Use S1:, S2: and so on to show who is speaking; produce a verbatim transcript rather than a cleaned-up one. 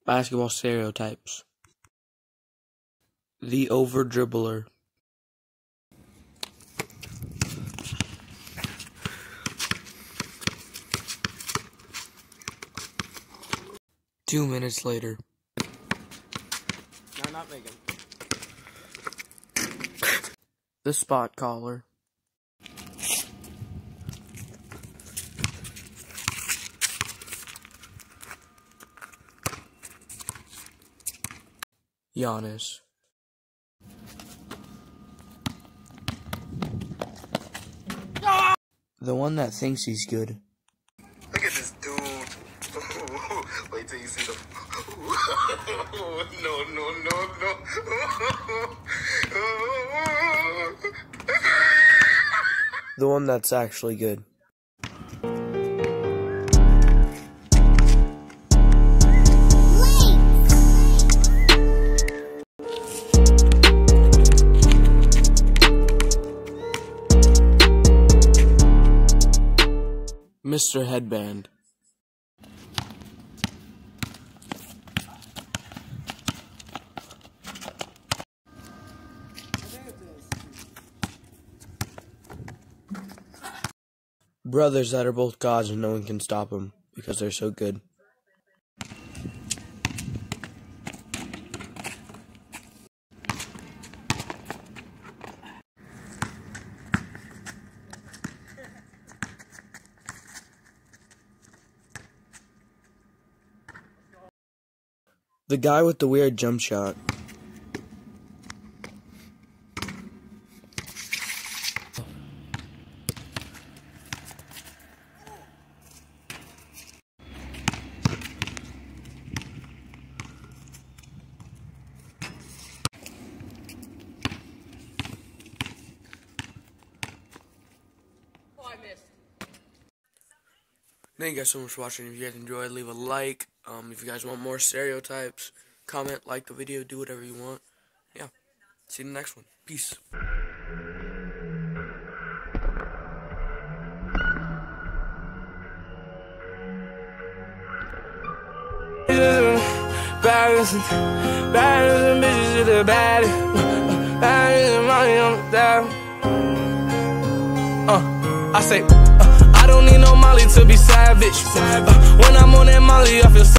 S1: Basketball stereotypes. The over dribbler. Two minutes later.
S2: No, not Megan.
S1: The spot caller. Giannis. The one that thinks he's good.
S3: Look at this dude. Wait till you see the... no, no, no, no.
S1: The one that's actually good. Mister Headband. Brothers that are both gods and no one can stop them because they're so good. The guy with the weird jump shot.
S2: Oh, I missed.
S1: Thank you guys so much for watching. If you guys enjoyed, leave a like. Um, if you guys want more stereotypes, comment, like the video, do whatever you want. Yeah. See you in the next one. Peace.
S4: Baddest, baddest bitches is the baddest. Baddest money on the dial. Uh, I say, uh, I don't need no Molly to be savage. Uh, when I'm on that Molly, I feel so